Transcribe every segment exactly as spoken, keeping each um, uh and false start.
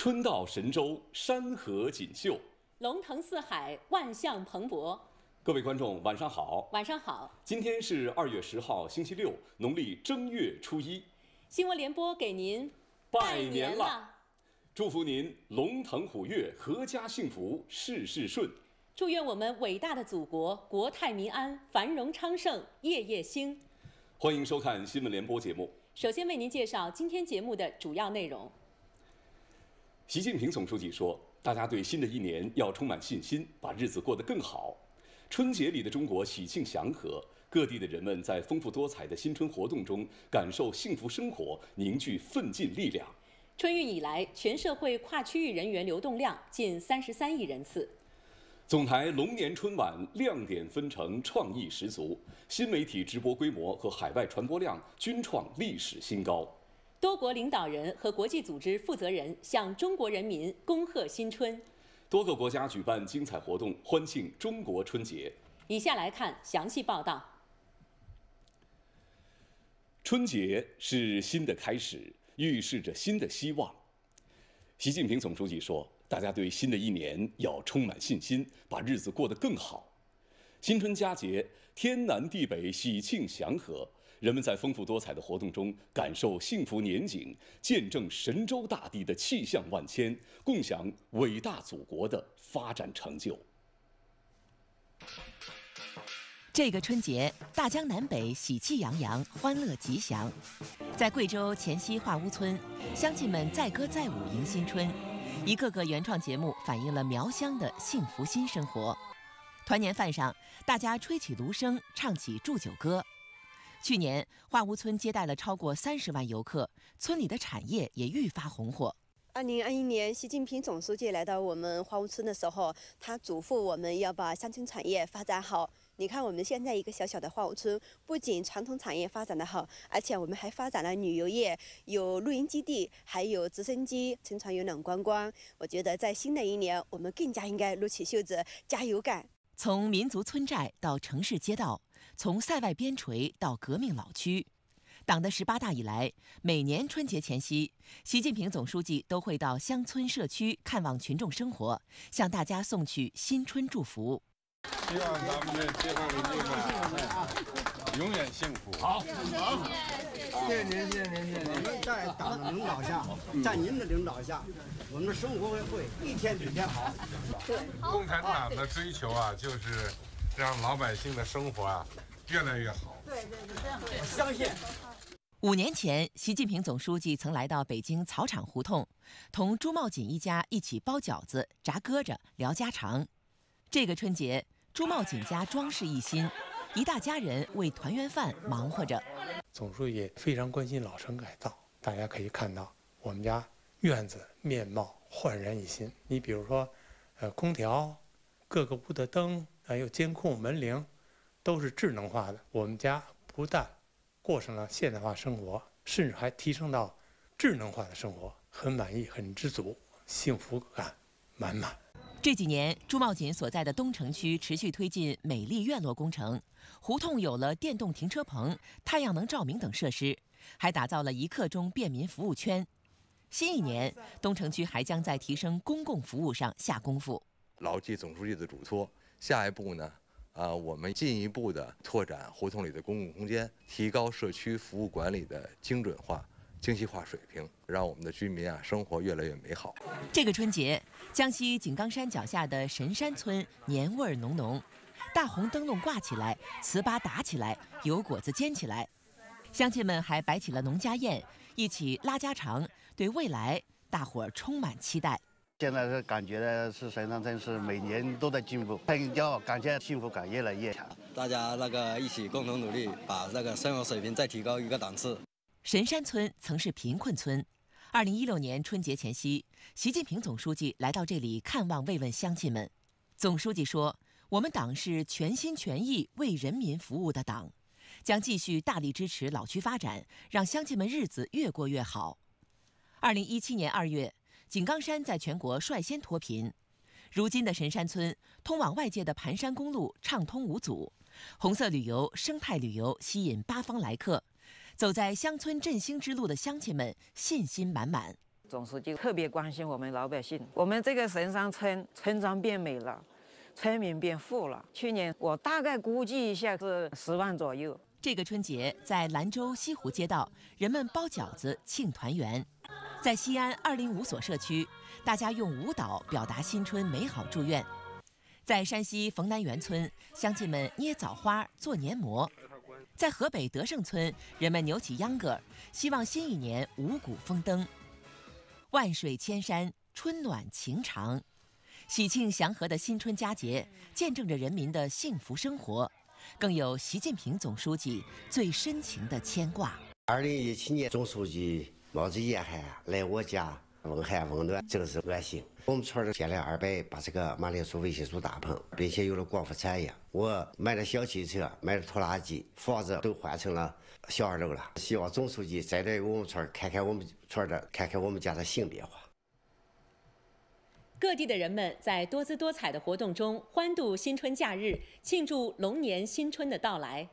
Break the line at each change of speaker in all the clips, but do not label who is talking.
春到神州，山河锦绣；
龙腾四海，万象蓬勃。
各位观众，晚上好！
晚上好！
今天是二月十号，星期六，农历正月初一。
新闻联播给您
拜年了，祝福您龙腾虎跃，阖家幸福，事事顺。
祝愿我们伟大的祖国国泰民安，繁荣昌盛，夜夜兴。
欢迎收看新闻联播节目。
首先为您介绍今天节目的主要内容。
习近平总书记说，大家对新的一年要充满信心，把日子过得更好。春节里的中国喜庆祥和，各地的人们在丰富多彩的新春活动中感受幸福生活，凝聚奋进力量。
春运以来，全社会跨区域人员流动量近三十三亿人次。
总台龙年春晚亮点纷呈，创意十足，新媒体直播规模和海外传播量均创历史新高。
多国领导人和国际组织负责人向中国人民恭贺新春。
多个国家举办精彩活动，欢庆中国春节。
以下来看详细报道。
春节是新的开始，预示着新的希望。习近平总书记说，大家对新的一年要充满信心，把日子过得更好。新春佳节，天南地北喜庆祥和，人们在丰富多彩的活动中感受幸福年景，见证神州大地的气象万千，共享伟大祖国的发展成就。
这个春节，大江南北喜气洋洋，欢乐吉祥。在贵州黔西化屋村，乡亲们载歌载舞迎新春，一个个原创节目反映了苗乡的幸福新生活。团年饭上，大家吹起芦笙，唱起祝酒歌。去年，化屋村接待了超过三十万游客，村里的产业也愈发红火。
二零二一年，习近平总书记来到我们化屋村的时候，他嘱咐我们要把乡村产业发展好。你看，我们现在一个小小的化屋村，不仅传统产业发展得好，而且我们还发展了旅游业，有露营基地，还有直升机，乘船游览观光。我觉得在新的一年，我们更加应该撸起袖子，加油干。
从民族村寨到城市街道，从塞外边陲到革命老区，党的十八大以来，每年春节前夕，习近平总书记都会到乡村社区看望群众生活，向大家送去新春祝福。
希望咱们的街坊邻居们永远幸福。好，
好，谢谢您，谢谢您，谢谢您。我们在党的领导下，在您的领导下，我们的生活会一天比一天好。
对，共产党的追求啊，就是让老百姓的生活啊越来越好。
对对对，我相信。
五年前，习近平总书记曾来到北京草场胡同，同朱茂锦一家一起包饺子、炸鸽子、聊家常。这个春节，朱茂锦家装饰一新，一大家人为团圆饭忙活着。
总书记非常关心老城改造，大家可以看到我们家院子面貌焕然一新。你比如说，呃，空调、各个屋的灯，还有监控、门铃，都是智能化的。我们家不但过上了现代化生活，甚至还提升到智能化的生活，很满意，很知足，幸福感满满。
这几年，朱茂锦所在的东城区持续推进美丽院落工程，胡同有了电动停车棚、太阳能照明等设施，还打造了一刻钟便民服务圈。新一年，东城区还将在提升公共服务上下功夫。
牢记总书记的嘱托，下一步呢，啊，我们进一步的拓展胡同里的公共空间，提高社区服务管理的精准化、精细化水平，让我们的居民啊生活越来越美好。
这个春节，江西井冈山脚下的神山村年味儿浓浓，大红灯笼挂起来，糍粑打起来，油果子煎起来，乡亲们还摆起了农家宴，一起拉家常，对未来大伙儿充满期待。
现在是感觉的是神山镇是每年都在进步，很骄傲，感觉幸福感越来越强。
大家那个一起共同努力，把那个生活水平再提高一个档次。
神山村曾是贫困村，二零一六年春节前夕，习近平总书记来到这里看望慰问乡亲们。总书记说：“我们党是全心全意为人民服务的党，将继续大力支持老区发展，让乡亲们日子越过越好。”二零一七年二月，井冈山在全国率先脱贫。如今的神山村，通往外界的盘山公路畅通无阻，红色旅游、生态旅游吸引八方来客。走在乡村振兴之路的乡亲们信心满满。
总书记特别关心我们老百姓，我们这个神山村村庄变美了，村民变富了。去年我大概估计一下是十万左右。
这个春节在兰州西湖街道，人们包饺子庆团圆。在西安二零五所社区，大家用舞蹈表达新春美好祝愿。在山西冯南园村，乡亲们捏枣花做年馍；在河北德胜村，人们扭起秧歌，希望新一年五谷丰登。万水千山，春暖情长，喜庆祥和的新春佳节，见证着人民的幸福生活，更有习近平总书记最深情的牵挂。
二零一七年，总书记冒着严寒来我家问寒问暖，这个是安心。我们村儿建了二百八十个马铃薯维生素大棚，并且有了光伏产业。我买了小汽车，买了拖拉机，房子都换成了小二楼了。希望总书记再来我们村儿看看我们村的，看看我们家的新变化。
各地的人们在多姿多彩的活动中欢度新春假日，庆祝龙年新春的到来。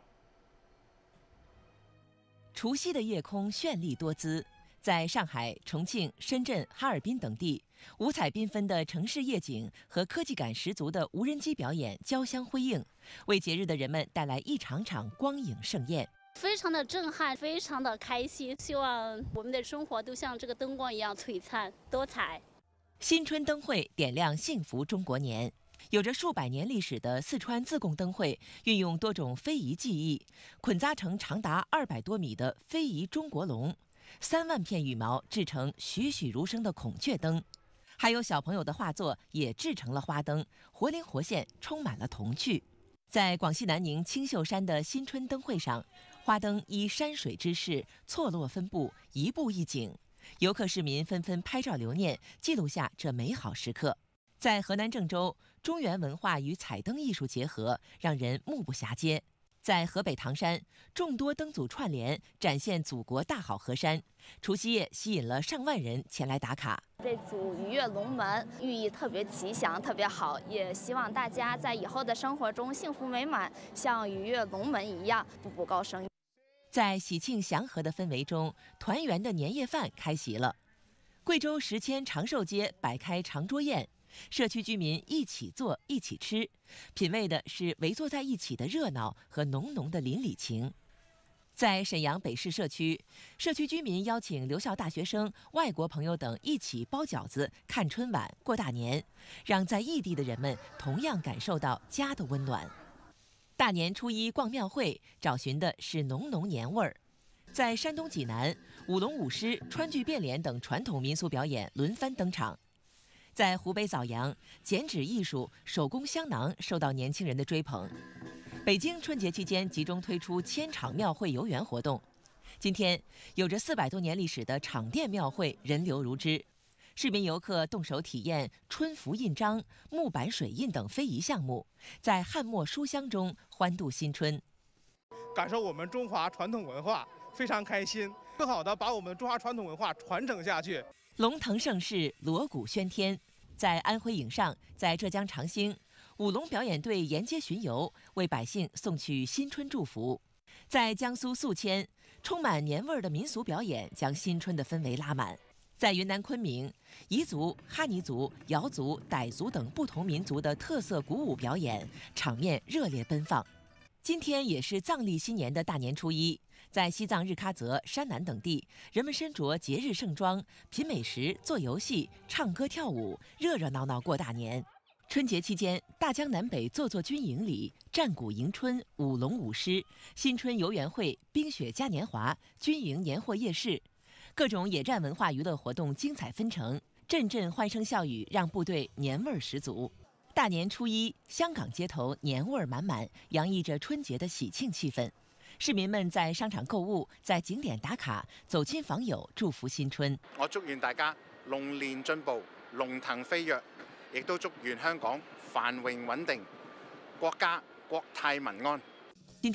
除夕的夜空绚丽多姿，在上海、重庆、深圳、哈尔滨等地，五彩缤纷的城市夜景和科技感十足的无人机表演交相辉映，为节日的人们带来一场场光影盛宴。
非常的震撼，非常的开心，希望我们的生活都像这个灯光一样璀璨多彩。
新春灯会点亮幸福中国年。有着数百年历史的四川自贡灯会，运用多种非遗技艺，捆扎成长达二百多米的非遗中国龙，三万片羽毛制成栩栩如生的孔雀灯，还有小朋友的画作也制成了花灯，活灵活现，充满了童趣。在广西南宁青秀山的新春灯会上，花灯依山水之势错落分布，一步一景，游客市民纷纷拍照留念，记录下这美好时刻。在河南郑州，中原文化与彩灯艺术结合，让人目不暇接。在河北唐山，众多灯组串联，展现祖国大好河山。除夕夜吸引了上万人前来打卡。
这组鱼跃龙门寓意特别吉祥，特别好，也希望大家在以后的生活中幸福美满，像鱼跃龙门一样步步高升。
在喜庆祥和的氛围中，团圆的年夜饭开席了。贵州石阡长寿街摆开长桌宴。社区居民一起坐一起吃，品味的是围坐在一起的热闹和浓浓的邻里情。在沈阳北市社区，社区居民邀请留校大学生、外国朋友等一起包饺子、看春晚、过大年，让在异地的人们同样感受到家的温暖。大年初一逛庙会，找寻的是浓浓年味儿。在山东济南，舞龙舞狮、川剧变脸等传统民俗表演轮番登场。在湖北枣阳，剪纸艺术、手工香囊受到年轻人的追捧。北京春节期间集中推出千场庙会游园活动。今天，有着四百多年历史的场店庙会人流如织，市民游客动手体验春符印章、木板水印等非遗项目，在汉墨书香中欢度新春，
感受我们中华传统文化，非常开心，更好的把我们中华传统文化传承下去。
龙腾盛世，锣鼓喧天。在安徽颍上，在浙江长兴，舞龙表演队沿街巡游，为百姓送去新春祝福。在江苏宿迁，充满年味儿的民俗表演将新春的氛围拉满。在云南昆明，彝族、哈尼族、瑶族、傣族等不同民族的特色鼓舞表演，场面热烈奔放。今天也是藏历新年的大年初一，在西藏日喀则、山南等地，人们身着节日盛装，品美食、做游戏、唱歌跳舞，热热闹闹过大年。春节期间，大江南北座座军营里，战鼓迎春、舞龙舞狮、新春游园会、冰雪嘉年华、军营年货夜市，各种野战文化娱乐活动精彩纷呈，阵阵欢声笑语让部队年味儿十足。大年初一，香港街头年味儿满满，洋溢着春节的喜庆气氛。市民们在商场购物，在景點打卡，走親訪友，祝福新春。
我祝願大家龍年進步，龍騰飛躍，亦都祝願香港繁榮穩定，國家國泰民安。
今天，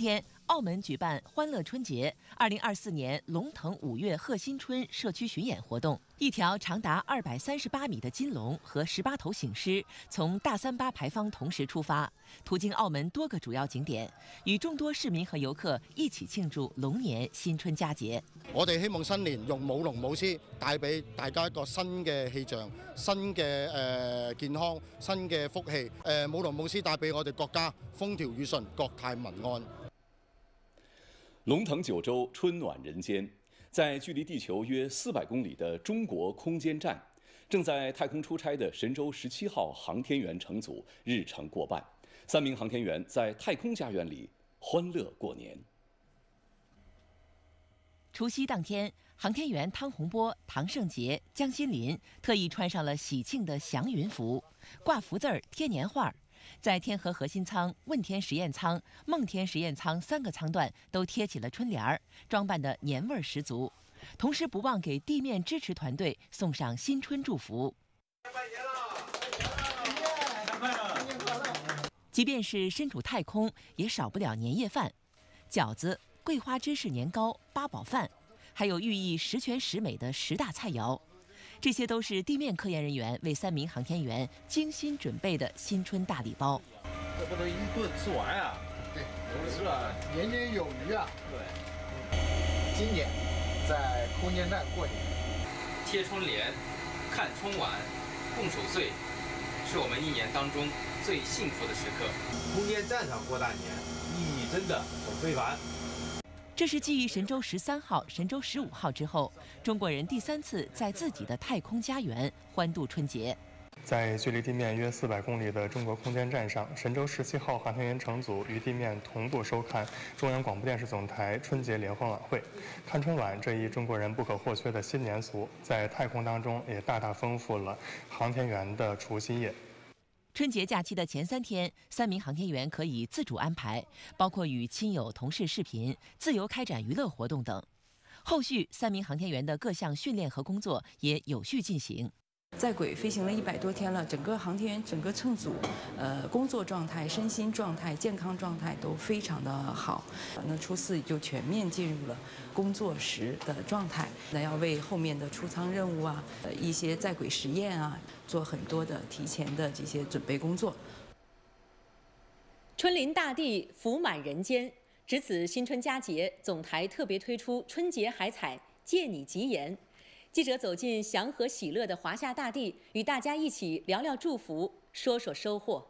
澳门举办欢乐春节二零二四年龙腾五月贺新春社区巡演活动。一条长达二百三十八米的金龙和十八头醒狮从大三巴牌坊同时出发，途经澳门多个主要景点，与众多市民和游客一起庆祝龍年新春佳節。
我哋希望新年用舞龍舞獅帶俾大家一個新嘅氣象、新嘅誒、呃、健康、新嘅福氣。誒、呃、舞龍舞獅帶俾我哋國家風調雨順、國泰民安。
龍騰九州，春暖人间。在距离地球约四百公里的中国空间站，正在太空出差的神舟十七号航天员乘组日程过半，三名航天员在太空家园里欢乐过年。
除夕当天，航天员汤洪波、唐胜杰、江心林特意穿上了喜庆的祥云服，挂福字儿、贴年画。在天河核心舱、问天实验舱、梦天实验舱三个舱段都贴起了春联儿，装扮得年味儿十足。同时不忘给地面支持团队送上新春祝福。即便是身处太空，也少不了年夜饭，饺子、桂花芝士年糕、八宝饭，还有寓意十全十美的十大菜肴。这些都是地面科研人员为三名航天员精心准备的新春大礼包。
这不能一顿吃完啊！
对，
是吧？
年年有余啊！
对。
今年在空间站过年，
贴春联、看春晚、共守岁，是我们一年当中最幸福的时刻。
空间站上过大年，意义真的很非凡。
这是继神舟十三号、神舟十五号之后，中国人第三次在自己的太空家园欢度春节。
在距离地面约四百公里的中国空间站上，神舟十七号航天员乘组与地面同步收看中央广播电视总台春节联欢晚会。看春晚这一中国人不可或缺的新年俗，在太空当中也大大丰富了航天员的除夕夜。
春节假期的前三天，三名航天员可以自主安排，包括与亲友、同事视频、自由开展娱乐活动等。后续三名航天员的各项训练和工作也有序进行。
在轨飞行了一百多天了，整个航天员、整个乘组，呃，工作状态、身心状态、健康状态都非常的好。那初四就全面进入了工作时的状态，那要为后面的出舱任务啊、呃一些在轨实验啊，做很多的提前的这些准备工作。
春临大地，福满人间。值此新春佳节，总台特别推出春节海彩，借你吉言。记者走进祥和喜乐的华夏大地，与大家一起聊聊祝福，说说收获。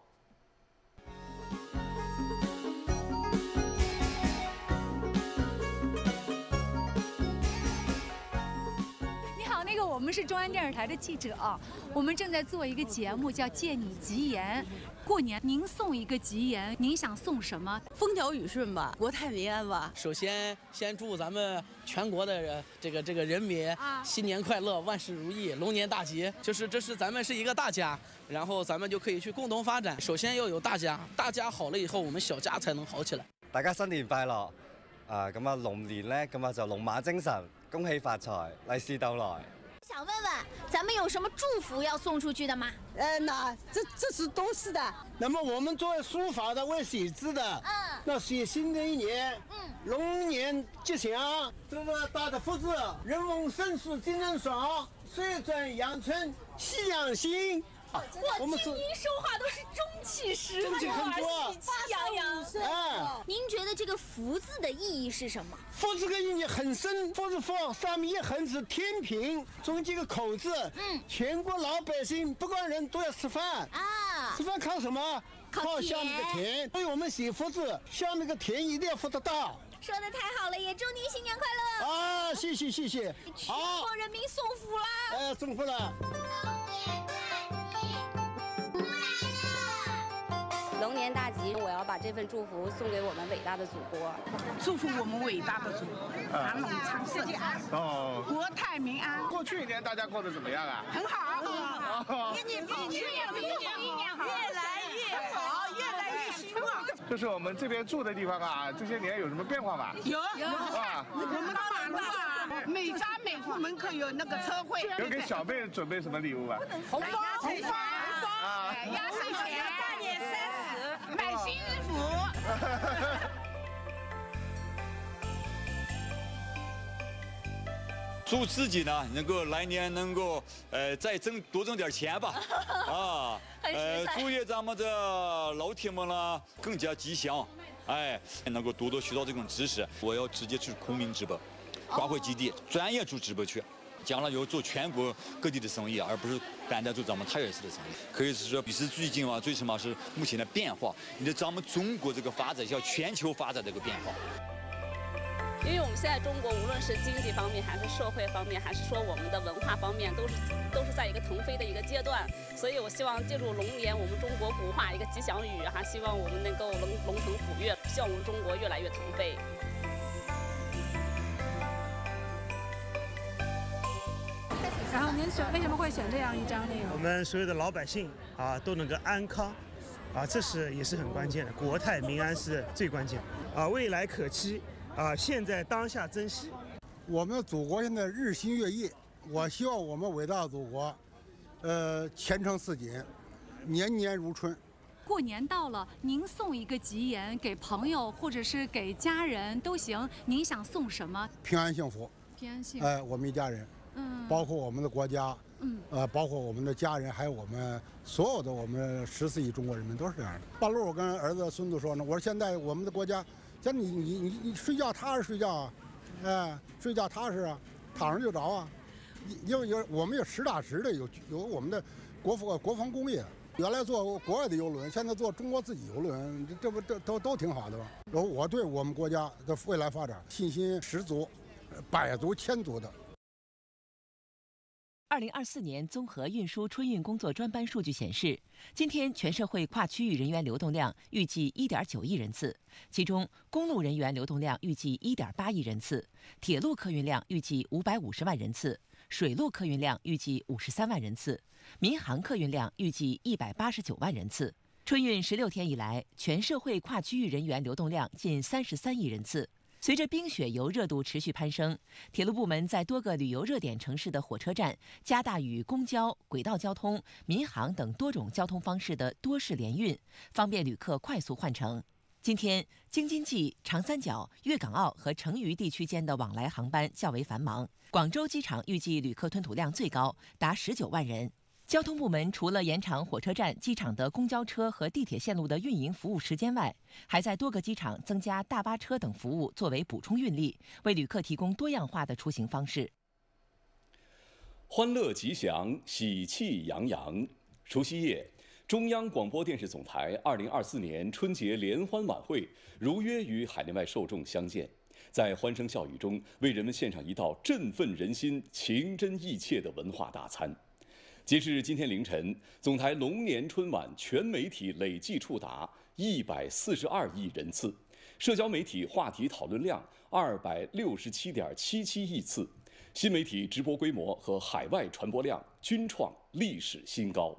你好，那个我们是中央电视台的记者啊，我们正在做一个节目，叫《借你吉言》。过年您送一个吉言，您想送什么？
风调雨顺吧，国泰民安吧。
首先，先祝咱们全国的这个这个人民新年快乐，万事如意，龙年大吉。就是这是咱们是一个大家，然后咱们就可以去共同发展。首先要有大家，大家好了以后，我们小家才能好起来。
大家新年快樂！啊，咁啊龍年咧，咁啊就龍馬精神，恭喜發財，利是到來。
想问问，咱们有什么祝福要送出去的吗？
呃，那这这是都是的。那么我们作为书法的，为写字的，嗯，那写新的一年，嗯，龙年吉祥，这个大的福字，人翁生死金人爽，岁转阳春喜洋新。
我听您说话都是中气十足，
中气很足，
喜气洋洋。哎，您觉得这个福字的意义是什么？
福这个意义很深，福是福，上面一横是天平，中间个口字。嗯，全国老百姓不管人都要吃饭啊，吃饭靠什么？靠下面个田。所以我们写福字，下面个田一定要福得大。
说的太好了，也祝您新年快乐！
啊，谢谢谢谢。
全国人民送福啦！
哎，送福了。
龙年大吉！我要把这份祝福送给我们伟大的祖国，
祝福我们伟大的祖国繁荣昌盛，哦，国泰民安。
过去一年大家过得怎么样啊？
很好，一年比一年比一年好，越来越好，越来越兴旺。
就是我们这边住的地方啊，这些年有什么变化吗？
有有啊，我们到马路上，每家每户门口有那个车会。
有给小辈准备什么礼物啊？
红包，红包，啊，压岁钱，大年三十。买新衣服。
祝自己呢能够来年能够呃再挣多挣点钱吧，啊，呃，祝愿咱们的老铁们呢更加吉祥，哎，能够多多学到这种知识。我要直接去昆明直播，光辉基地专业做直播去。 将来以后做全国各地的生意，而不是单单做咱们太原市的生意。可以是说，比是最近啊，最起码是目前的变化。你的咱们中国这个发展向全球发展这个变化。
因为我们现在中国无论是经济方面，还是社会方面，还是说我们的文化方面，都是都是在一个腾飞的一个阶段。所以我希望借助龙年我们中国古话一个吉祥语哈，希望我们能够龙龙腾虎跃，希望我们中国越来越腾飞。
然后您选为什么会选这样一张那个？
我们所有的老百姓啊都能够安康，啊，这是也是很关键的，国泰民安是最关键的啊，未来可期啊，现在当下珍惜。
我们的祖国现在日新月异，我希望我们伟大的祖国，呃，前程似锦，年年如春。
过年到了，您送一个吉言给朋友或者是给家人都行，您想送什么？
平安幸福。
平安幸福。
哎，我们一家人。
嗯，
包括我们的国家，
嗯，
呃，包括我们的家人，还有我们所有的我们十四亿中国人民都是这样的。半路我跟儿子、孙子说呢，我说现在我们的国家，像你你你你睡觉踏实睡觉啊，哎，睡觉踏实啊，躺上就着啊，因为有我们有实打实的有有我们的国防国防工业，原来做国外的邮轮，现在做中国自己邮轮，这这不这都都挺好的吧？然后我对我们国家的未来发展信心十足，百足千足的。
二零二四年综合运输春运工作专班数据显示，今天全社会跨区域人员流动量预计一点九亿人次，其中公路人员流动量预计一点八亿人次，铁路客运量预计五百五十万人次，水路客运量预计五十三万人次，民航客运量预计一百八十九万人次。春运十六天以来，全社会跨区域人员流动量近三十三亿人次。 随着冰雪游热度持续攀升，铁路部门在多个旅游热点城市的火车站加大与公交、轨道交通、民航等多种交通方式的多式联运，方便旅客快速换乘。今天，京津冀、长三角、粤港澳和成渝地区间的往来航班较为繁忙。广州机场预计旅客吞吐量最高，达十九万人。 交通部门除了延长火车站、机场的公交车和地铁线路的运营服务时间外，还在多个机场增加大巴车等服务作为补充运力，为旅客提供多样化的出行方式。
欢乐吉祥，喜气洋洋。除夕夜，中央广播电视总台二零二四年春节联欢晚会如约与海内外受众相见，在欢声笑语中为人们献上一道振奋人心、情真意切的文化大餐。 截至今天凌晨，总台龙年春晚全媒体累计触达一百四十二亿人次，社交媒体话题讨论量二百六十七点七七亿次，新媒体直播规模和海外传播量均创历史新高。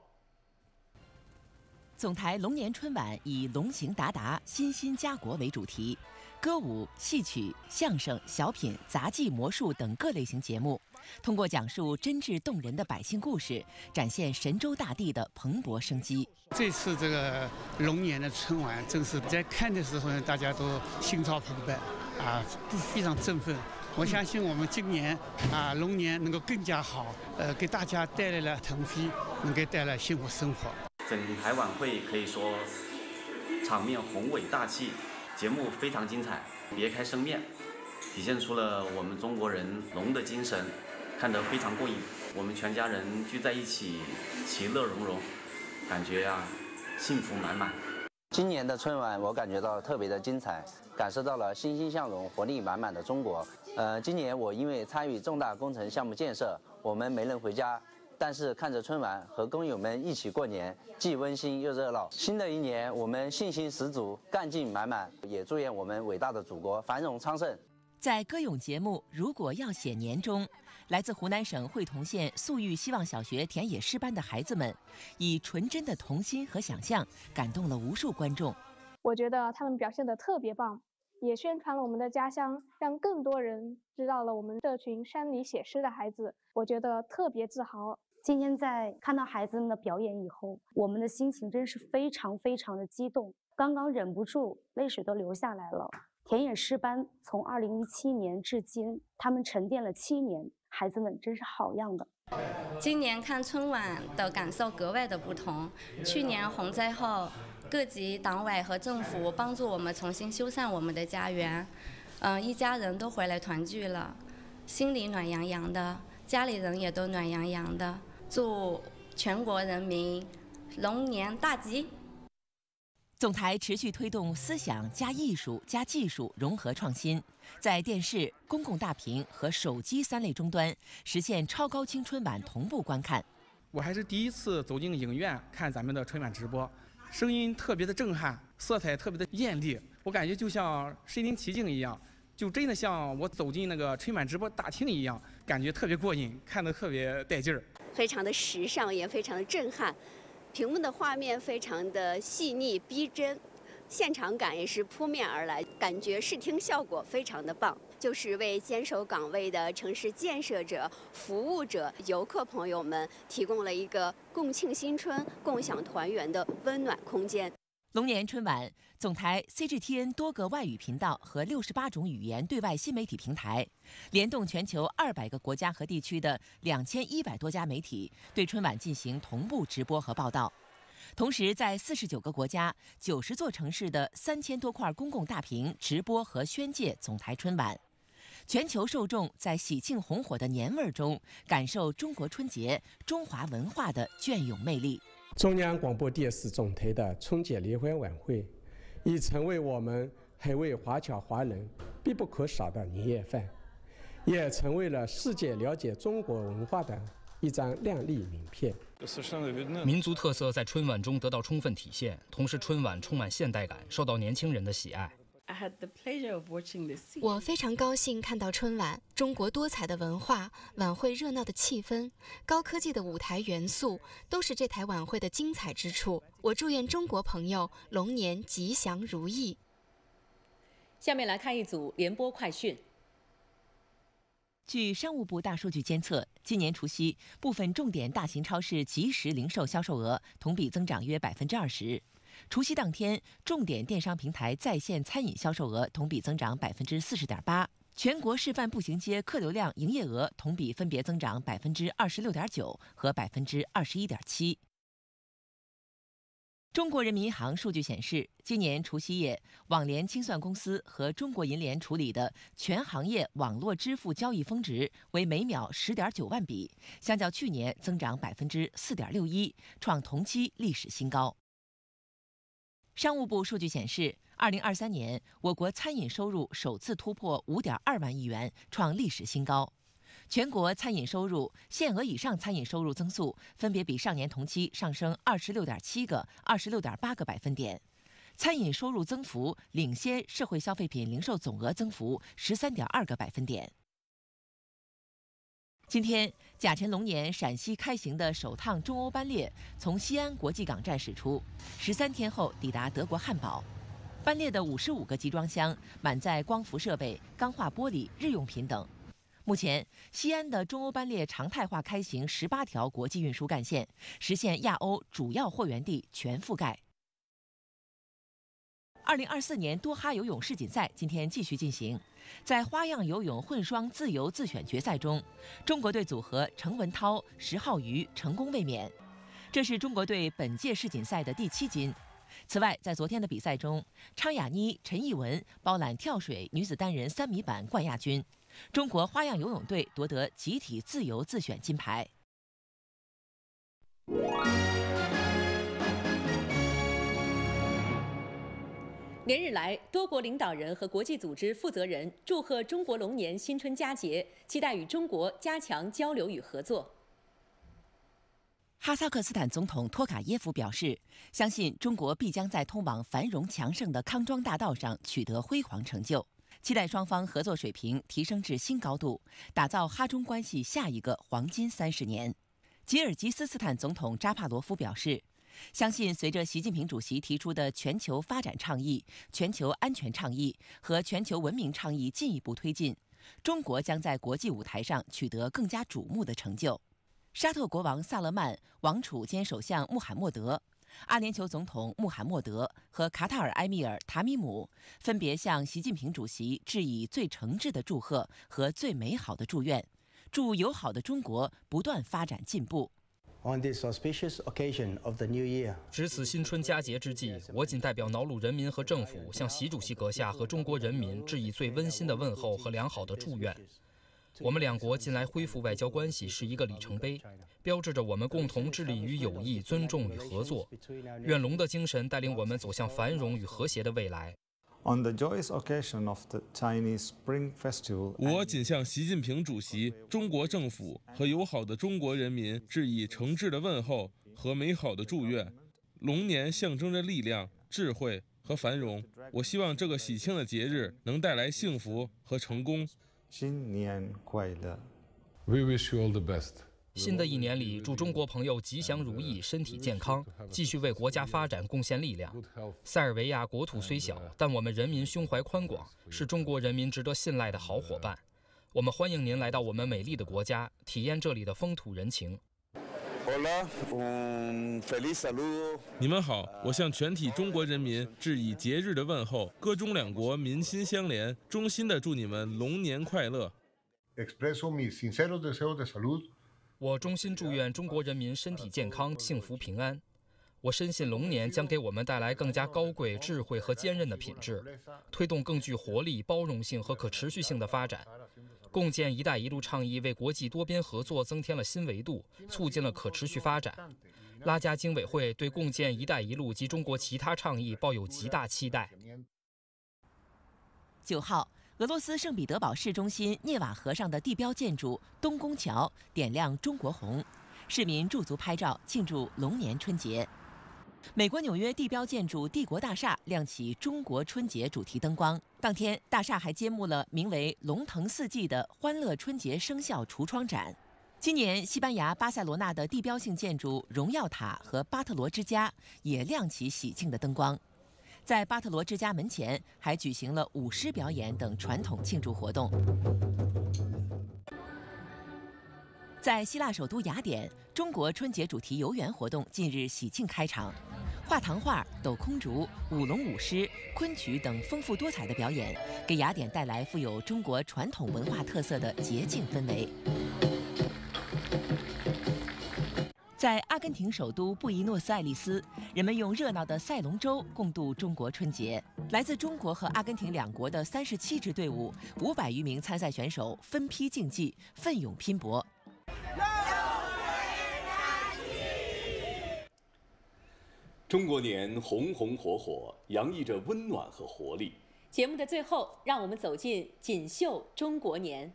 总台龙年春晚以“龙行达达，欣欣家国”为主题，歌舞、戏曲、相声、小品、杂技、魔术等各类型节目，通过讲述真挚动人的百姓故事，展现神州大地的蓬勃生机。
这次这个龙年的春晚，正是在看的时候呢，大家都心潮澎湃，啊，非常振奋。我相信我们今年啊，龙年能够更加好，呃，给大家带来了腾飞，能给带来幸福生活。
整台晚会可以说场面宏伟大气，节目非常精彩，别开生面，体现出了我们中国人龙的精神，看得非常过瘾。我们全家人聚在一起，其乐融融，感觉啊幸福满满。
今年的春晚我感觉到特别的精彩，感受到了欣欣向荣、活力满满的中国。呃，今年我因为参与重大工程项目建设，我们没能回家。但是看着春晚和工友们一起过年，既温馨又热闹。新的一年，我们信心十足，干劲满满，也祝愿我们伟大的祖国繁荣昌盛。
在歌咏节目《如果要写年终》，来自湖南省会同县粟裕希望小学田野诗班的孩子们，以纯真的童心和想象，感动了无数观众。
我觉得他们表现得特别棒，也宣传了我们的家乡，让更多人知道了我们这群山里写诗的孩子，我觉得特别自豪。
今天在看到孩子们的表演以后，我们的心情真是非常非常的激动，刚刚忍不住泪水都流下来了。 田野诗班从二零一七年至今，他们沉淀了七年，孩子们真是好样的。
今年看春晚的感受格外的不同。去年洪灾后，各级党委和政府帮助我们重新修缮我们的家园，嗯、呃，一家人都回来团聚了，心里暖洋洋的，家里人也都暖洋洋的。祝全国人民龙年大吉！
总台持续推动思想加艺术加技术融合创新，在电视、公共大屏和手机三类终端实现超高清春晚同步观看。
我还是第一次走进影院看咱们的春晚直播，声音特别的震撼，色彩特别的艳丽，我感觉就像身临其境一样，就真的像我走进那个春晚直播大厅一样，感觉特别过瘾，看得特别带劲儿。
非常的时尚，也非常的震撼。屏幕的画面非常的细腻逼真，现场感也是扑面而来，感觉视听效果非常的棒。就是为坚守岗位的城市建设者、服务者、游客朋友们提供了一个共庆新春、共享团圆的温暖空间。
龙年春晚，总台 C G T N 多个外语频道和六十八种语言对外新媒体平台，联动全球二百个国家和地区的两千一百多家媒体，对春晚进行同步直播和报道。同时，在四十九个国家、九十座城市的三千多块公共大屏直播和宣介总台春晚。全球受众在喜庆红火的年味儿中，感受中国春节、中华文化的隽永魅力。
中央广播电视总台的春节联欢晚会，已成为我们海外华侨华人必不可少的年夜饭，也成为了世界了解中国文化的一张亮丽名片。
民族特色在春晚中得到充分体现，同时春晚充满现代感，受到年轻人的喜爱。
我非常高兴看到春晚，中国多彩的文化、晚会热闹的气氛、高科技的舞台元素，都是这台晚会的精彩之处。我祝愿中国朋友龙年吉祥如意。
下面来看一组联播快讯。
据商务部大数据监测，今年除夕部分重点大型超市即时零售销售额同比增长约百分之二十。除夕当天，重点电商平台在线餐饮销售额同比增长百分之四十点八，全国示范步行街客流量营业额同比分别增长百分之二十六点九和百分之二十一点七。中国人民银行数据显示，今年除夕夜，网联清算公司和中国银联处理的全行业网络支付交易峰值为每秒十点九万笔，相较去年增长百分之四点六一，创同期历史新高。商务部数据显示，二零二三年我国餐饮收入首次突破五点二万亿元，创历史新高。全国餐饮收入、限额以上餐饮收入增速分别比上年同期上升二十六点七个、二十六点八个百分点，餐饮收入增幅领先社会消费品零售总额增幅十三点二个百分点。今天，甲辰龙年陕西开行的首趟中欧班列从西安国际港站驶出，十三天后抵达德国汉堡。班列的五十五个集装箱满载光伏设备、钢化玻璃、日用品等。目前，西安的中欧班列常态化开行十八条国际运输干线，实现亚欧主要货源地全覆盖。二零二四年多哈游泳世锦赛今天继续进行，在花样游泳混双自由自选决赛中，中国队组合程文涛、石浩瑜成功卫冕，这是中国队本届世锦赛的第七金。此外，在昨天的比赛中，昌雅妮、陈艺文包揽跳水女子单人三米板冠亚军，中国花样游泳队夺得集体自由自选金牌。
连日来，多国领导人和国际组织负责人祝贺中国龙年新春佳节，期待与中国加强交流与合作。
哈萨克斯坦总统托卡耶夫表示，相信中国必将在通往繁荣强盛的康庄大道上取得辉煌成就，期待双方合作水平提升至新高度，打造哈中关系下一个黄金三十年。吉尔吉斯斯坦总统扎帕罗夫表示，相信随着习近平主席提出的全球发展倡议、全球安全倡议和全球文明倡议进一步推进，中国将在国际舞台上取得更加瞩目的成就。沙特国王萨勒曼、王储兼首相穆罕默德、 阿联酋总统穆罕默德和卡塔尔埃米尔塔米姆分别向习近平主席致以最诚挚的祝贺和最美好的祝愿，祝友好的中国不断发展进步。
On this auspicious occasion of the new year，
值此新春佳节之际，我谨代表瑙鲁人民和政府，向习主席阁下和中国人民致以最温馨的问候和良好的祝愿。我们两国近来恢复外交关系是一个里程碑，标志着我们共同致力于友谊、尊重与合作。愿龙的精神带领我们走向繁荣与和谐的未来。
On the joyous occasion of the Chinese Spring Festival，
我谨向习近平主席、中国政府和友好的中国人民致以诚挚的问候和美好的祝愿。龙年象征着力量、智慧和繁荣，我希望这个喜庆的节日能带来幸福和成功。
新年快乐
！We wish you all the best。
新的一年里，祝中国朋友吉祥如意、身体健康，继续为国家发展贡献力量。塞尔维亚国土虽小，但我们人民胸怀宽广，是中国人民值得信赖的好伙伴。我们欢迎您来到我们美丽的国家，体验这里的风土人情。
你们好，我向全体中国人民致以节日的问候，各中两国民心相连，衷心的祝你们龙年快乐。
Expreso mis sinceros deseos de salud。
我衷心祝愿中国人民身体健康、幸福平安。我深信龙年将给我们带来更加高贵、智慧和坚韧的品质，推动更具活力、包容性和可持续性的发展。共建“一带一路”倡议为国际多边合作增添了新维度，促进了可持续发展。拉加经委会对共建“一带一路”及中国其他倡议抱有极大期待。
九号。俄罗斯圣彼得堡市中心涅瓦河上的地标建筑东宫桥点亮中国红，市民驻足拍照庆祝龙年春节。美国纽约地标建筑帝国大厦亮起中国春节主题灯光，当天大厦还揭幕了名为“龙腾四季”的欢乐春节生肖橱窗展。今年西班牙巴塞罗那的地标性建筑荣耀塔和巴特罗之家也亮起喜庆的灯光。在巴特罗之家门前还举行了舞狮表演等传统庆祝活动。在希腊首都雅典，中国春节主题游园活动近日喜庆开场，画糖画、抖空竹、舞龙舞狮、昆曲等丰富多彩的表演，给雅典带来富有中国传统文化特色的节庆氛围。在阿根廷首都布宜诺斯艾利斯，人们用热闹的赛龙舟共度中国春节。来自中国和阿根廷两国的三十七支队伍，五百余名参赛选手分批竞技，奋勇拼搏。
中国年红红火火，洋溢着温暖和活力。
节目的最后，让我们走进锦绣中国年。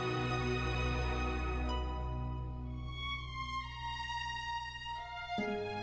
Thank you.